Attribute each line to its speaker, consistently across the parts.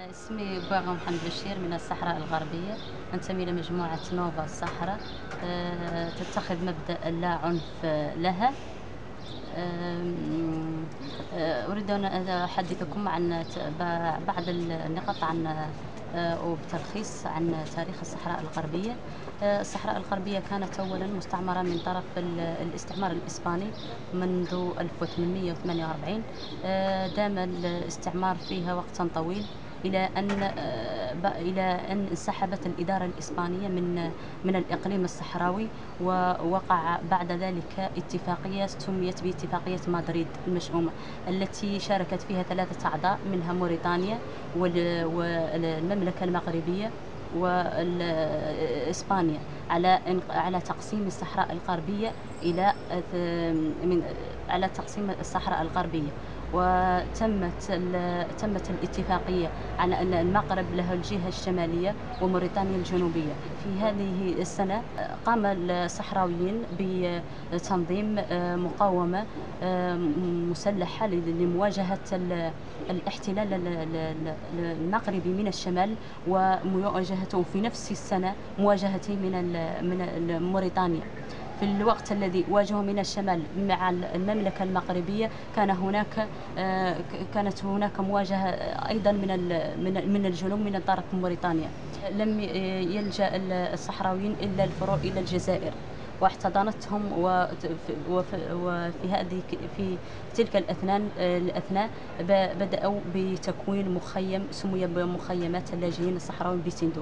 Speaker 1: اسمي بوغا محمد بشير من الصحراء الغربية. أنتمي لمجموعة نوفا الصحراء. تتخذ مبدأ اللا عنف لها. أريد أن أحدثكم عن بعض النقط عن وبتلخيص عن تاريخ الصحراء الغربية. الصحراء الغربية كانت أولا مستعمرة من طرف الاستعمار الإسباني منذ 1848. دام الاستعمار فيها وقتا طويل إلى أن انسحبت الإدارة الإسبانية من الإقليم الصحراوي، ووقع بعد ذلك اتفاقية سميت باتفاقية مدريد المشؤومة، التي شاركت فيها 3 أعضاء منها موريتانيا والمملكة المغربية وإسبانيا على تقسيم الصحراء الغربية إلى على تقسيم الصحراء الغربية. تمت الاتفاقية على أن المغرب له الجهة الشمالية وموريتانيا الجنوبية. في هذه السنة قام الصحراويين بتنظيم مقاومة مسلحة لمواجهة الاحتلال المغربي من الشمال، ومواجهته في نفس السنة مواجهته من موريتانيا. في الوقت الذي واجهوا من الشمال مع المملكة المغربية كانت هناك مواجهة أيضا من الجنوب من طرف موريتانيا. لم يلجأ الصحراويين إلا الفرار إلى الجزائر واحتضنتهم، في تلك الأثناء بدأوا بتكوين مخيم سمي بمخيمات اللاجئين الصحراويين بتندوف.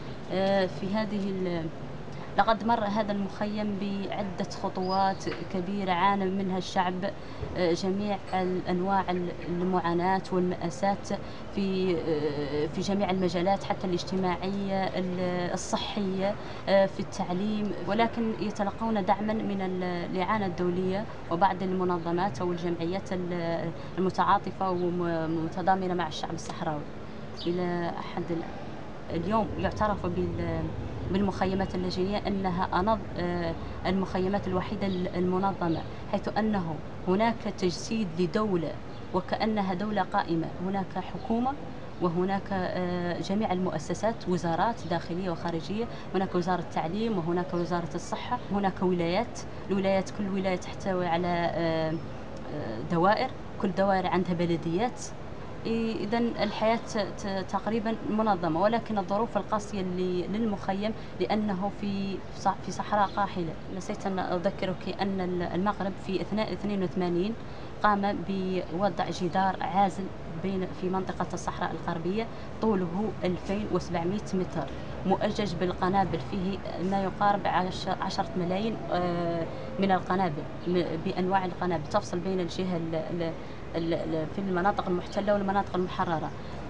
Speaker 1: لقد مر هذا المخيم بعدة خطوات كبيرة عانى منها الشعب، جميع أنواع المعاناة والمأساة في جميع المجالات، حتى الاجتماعية الصحية في التعليم، ولكن يتلقون دعما من الإعانة الدولية وبعض المنظمات أو الجمعيات المتعاطفة ومتضامنة مع الشعب الصحراوي. إلى حد اليوم يعترف بالمخيمات اللاجئية أنها أنظ المخيمات الوحيدة المنظمة، حيث أنه هناك تجسيد لدولة وكأنها دولة قائمة. هناك حكومة وهناك جميع المؤسسات، وزارات داخلية وخارجية، هناك وزارة التعليم وهناك وزارة الصحة، هناك ولايات. كل ولاية تحتوي على دوائر، كل دوائر عندها بلديات. إذن الحياة تقريبا منظمة، ولكن الظروف القاسية للمخيم لأنه في صحراء قاحلة. نسيت أن أذكرك أن المغرب في أثناء 82 قام بوضع جدار عازل في منطقة الصحراء الغربية طوله 2700 متر، مؤجج بالقنابل، فيه ما يقارب 10 ملايين من القنابل بأنواع القنابل تفصل بين الجهة في المناطق المحتلة والمناطق المحررة.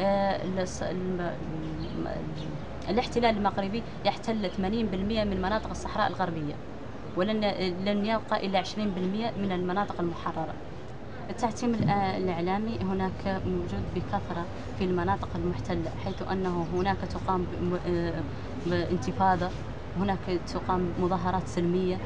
Speaker 1: الاحتلال المغربي يحتل 80% من مناطق الصحراء الغربية، لن يبقى إلا 20% من المناطق المحررة. التعتيم الإعلامي هناك موجود بكثرة في المناطق المحتلة، حيث أنه هناك تقام بانتفاضة، هناك تقام مظاهرات سلمية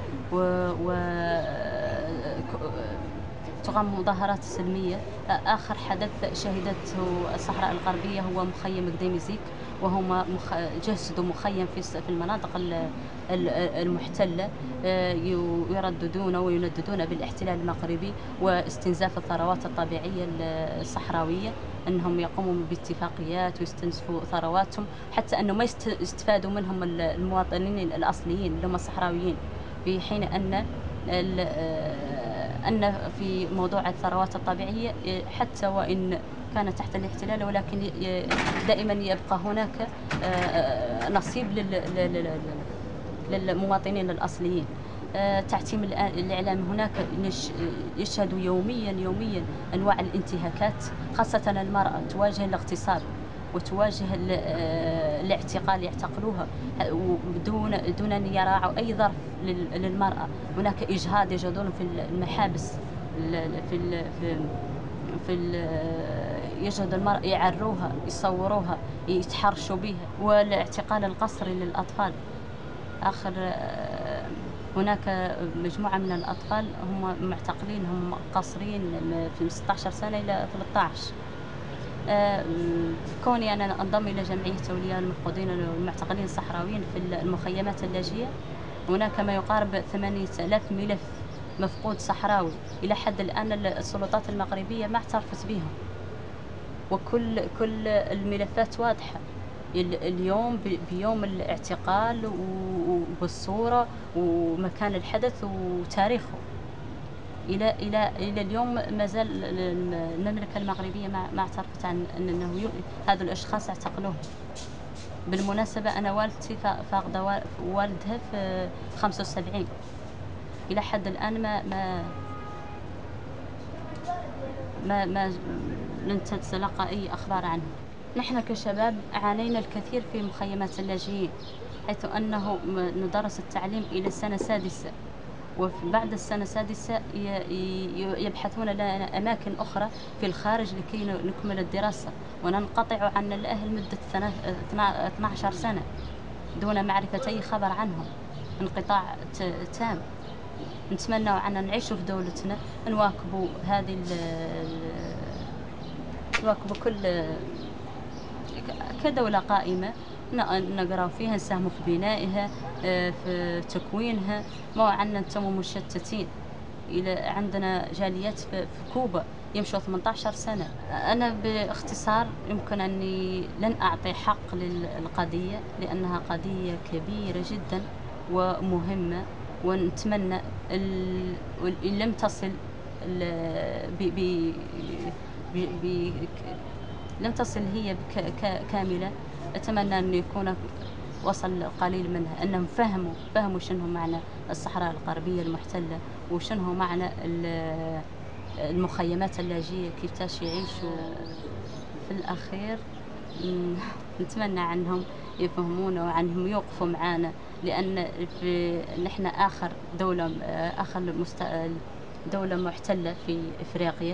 Speaker 1: تقام مظاهرات سلمية. آخر حدث شهدته الصحراء الغربية هو مخيم قديمزيك، وهم جسدوا مخيم في المناطق المحتلة، يرددون وينددون بالاحتلال المغربي واستنزاف الثروات الطبيعية الصحراوية، أنهم يقوموا باتفاقيات ويستنزفوا ثرواتهم، حتى أنه ما يستفادوا منهم المواطنين الأصليين اللي هم الصحراويين، في حين أن في موضوع الثروات الطبيعية حتى وإن كانت تحت الاحتلال، ولكن دائما يبقى هناك نصيب للمواطنين الأصليين. تعتيم الإعلام هناك يشهد يوميا أنواع الانتهاكات، خاصة المرأة تواجه الاغتصاب وتواجه الاعتقال، يعتقلوها دون أن يراعوا أي ظرف للمرأة. هناك إجهاض، يجهضون في المحابس، يجهض المرأة، يعروها، يصوروها، يتحرشوا بها، والاعتقال القسري للأطفال. هناك مجموعة من الأطفال هم معتقلين، هم قاصرين في 16 سنة إلى 13. آه، كوني أنا أنضم إلى جمعية أولياء المفقودين والمعتقلين الصحراويين في المخيمات اللاجئة. هناك ما يقارب 8000 ملف مفقود صحراوي. إلى حد الآن السلطات المغربية ما اعترفت بهم، كل الملفات واضحة. اليوم بيوم الاعتقال وبالصورة ومكان الحدث وتاريخه. إلى اليوم ما زال المملكة المغربية ما اعترفت عن أنه هذا الأشخاص اعتقلوه. بالمناسبة أنا والدتي فاقدة والدها في 75. إلى حد الآن ما لن تتلقى أي أخبار عنه. نحن كشباب عانينا الكثير في مخيمات اللاجئين، حيث أنه ندرس التعليم إلى السنة السادسة، وبعد السنة السادسة يبحثون لنا أماكن أخرى في الخارج لكي نكمل الدراسة، وننقطع عن الأهل مدة 12 سنة دون معرفة أي خبر عنهم. انقطاع تام. نتمنى أن نعيش في دولتنا، نواكبوا نواكبوا كل كدولة قائمة، نقرأ فيها، نساهم في بنائها، في تكوينها. ما عندنا نتم مشتتين. عندنا جاليات في كوبا يمشوا 18 سنة. أنا باختصار يمكن أني لن أعطي حق للقضية، لأنها قضية كبيرة جدا ومهمة، ونتمنى إن لم تصل لم تصل هي كاملة. أتمنى أن يكون وصل قليل منها، أنهم فهموا شنو معنى الصحراء الغربية المحتلة، وشنو معنى المخيمات اللاجئة، كيفاش يعيشوا. في الأخير نتمنى عنهم يفهمونا وعنهم يوقفوا معنا، لأن نحن آخر دولة محتلة في إفريقيا،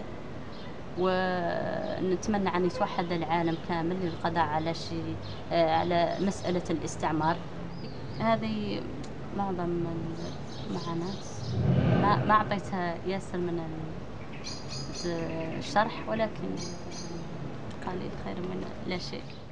Speaker 1: ونتمنى أن يتوحد العالم كامل للقضاء على مسألة الاستعمار. هذه معظم المعاناة. ما أعطيتها ياسر من الشرح، ولكن قليل خير من لا شيء.